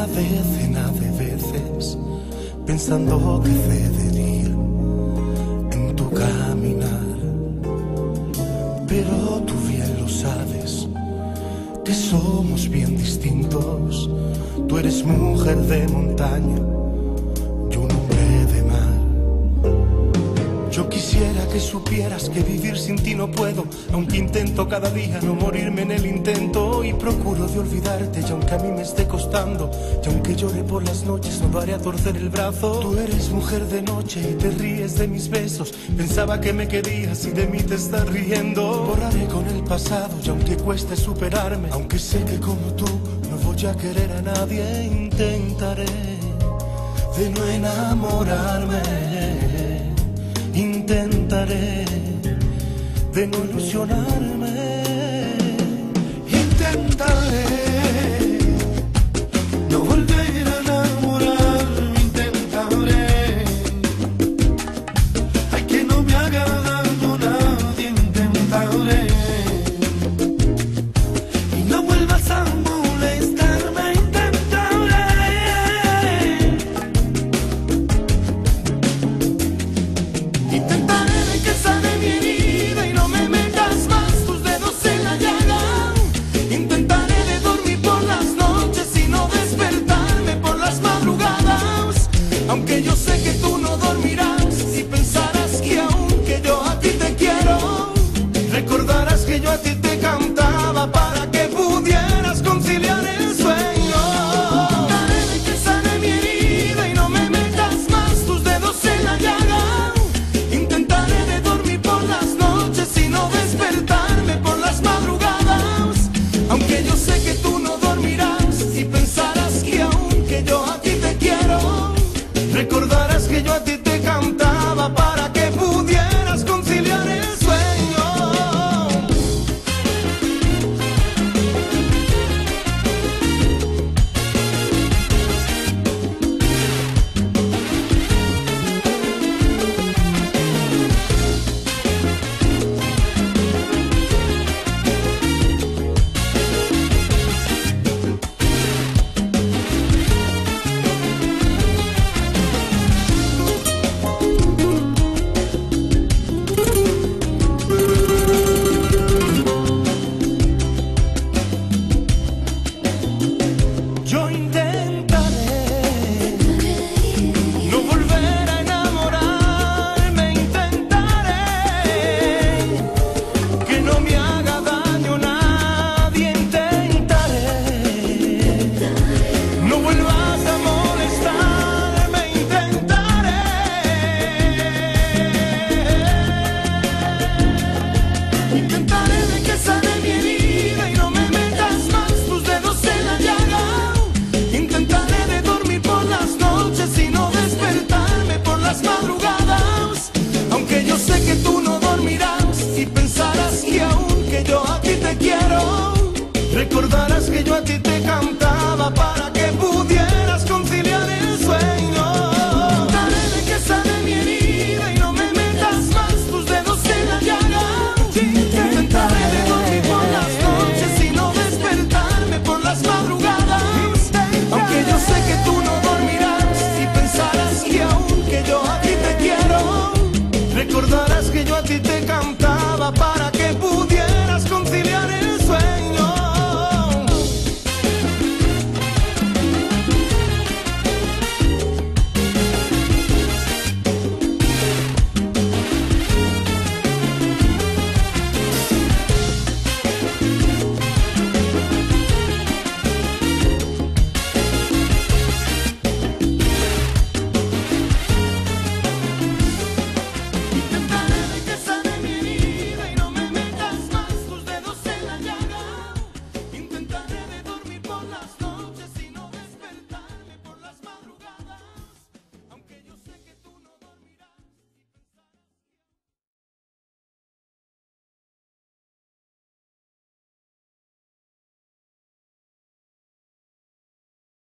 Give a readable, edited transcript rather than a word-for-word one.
decena de veces pensando que cedería en tu caminar, pero tú bien lo sabes que somos bien distintos. Tú eres mujer de montaña, yo un hombre de mar. Yo quisiera que supieras que vivir sin ti no puedo, aunque intento cada día no morirme en el intento. Y procuro de olvidarte, y aunque a mí me esté costando, y aunque llore por las noches, no daré a torcer el brazo. Tú eres mujer de noche y te ríes de mis besos. Pensaba que me querías y de mí te estás riendo. Borraré con el pasado, y aunque cueste superarme, aunque sé que como tú no voy a querer a nadie, intentaré de no enamorarme. Intentaré de no ilusionarme. Intentaré no volver a enamorarme. Intentaré, ay, que no me haga daño nadie. Intentaré y no vuelvas a molestarme. Intentaré que sane mi herida y no me metas más tus dedos en la llaga. Intentaré de dormir por las noches y no despertarme por las madrugadas. Aunque yo sé que tú no dormirás si pensarás que aunque yo a ti te quiero, recordarás que yo a ti te cantaba para que pudieras conciliar el sueño. Intentaré que sane mi herida y no me metas más tus dedos en la llaga. Intentaré de dormir por las noches y no despertarme por las madrugadas. Aunque yo sé que tú no dormirás y pensarás que aunque yo a ti te quiero, recordarás que yo a ti te cantaba para que pudieras conciliar el sueño. Yo intentaré